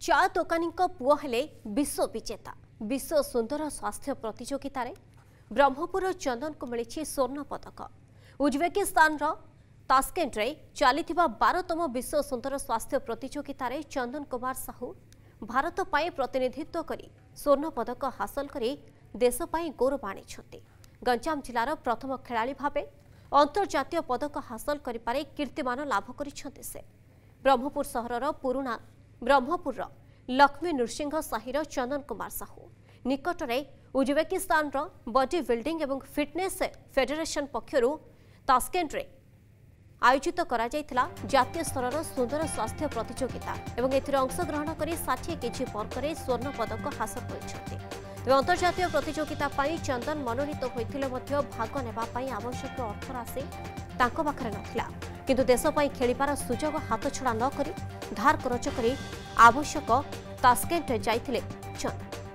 चा दोकानी पुओ हेले विश्व विजेता विश्व सुंदर स्वास्थ्य प्रतियोगितार ब्रह्मपुर चंदन को मिली स्वर्ण पदक। उज्बेकिस्तान तास्केंट रे चलीथिबा 12तम विश्व सुंदर स्वास्थ्य प्रतियोगितार चंदन कुमार साहू भारत पाए प्रतिनिधित्व करी स्वर्ण पदक हासिल करी देश पाए गौरव आनिछन्ति। गंजाम जिलार प्रथम खेलाड़ी भावे अंतर्जातीय पदक हासिल करिपारे कीर्तिमान लाभ करिछन्ति से। ब्रह्मपुर सहरर पुराना ब्रह्मपुर लक्ष्मी नृसिंह साहिर चंदन कुमार साहू निकटरे उज्बेकिस्तान बॉडी बिल्डिंग एवं फिटनेस फेडरेशन पक्षरु तास्केंट रे आयोजित करा जायथिला जातीय स्तर सुंदर स्वास्थ्य प्रतियोगिता एवं एथिरे अंशग्रहण करी 60 केजी वर्गरे स्वर्ण पदक हासिल करिछन्ति। तेबे अंतर्जातीय प्रतियोगिता पाई चंदन मनोनीत होइथिले मध्य भाग नेबा पाई आवश्यक अर्थ राशि तांको पाखरे नथिला, किंतु देश पाई खेलिबार सुजोग हाथ छड़ा न करी धार खर्च करी आवश्यक तास्केंट जाइथिले चंदन।